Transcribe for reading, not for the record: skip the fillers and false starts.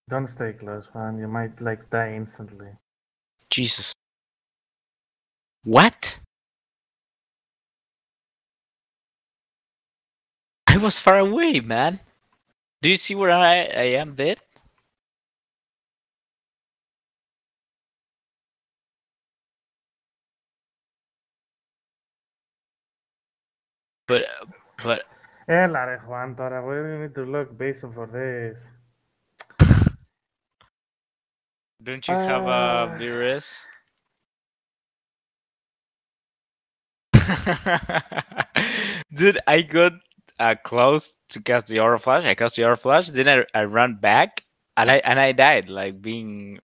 Don't stay close, Juan. You might like die instantly. Jesus. What? I was far away, man. Do you see where I am dead? But Larry Juan, Tora, where do you need to look based for this? don't you have a virus? Dude, I got close to cast the aura flash. I cast the aura flash, then I ran back and I died, like being